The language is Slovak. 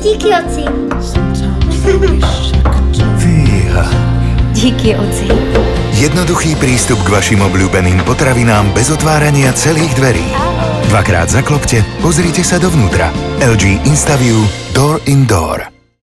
Díky, oci. Fíha. Díky, oci. Jednoduchý prístup k vašim obľúbeným potravinám bez otvárania celých dverí. Dvakrát zaklopte, pozrite sa dovnútra. LG InstaView Door in Door.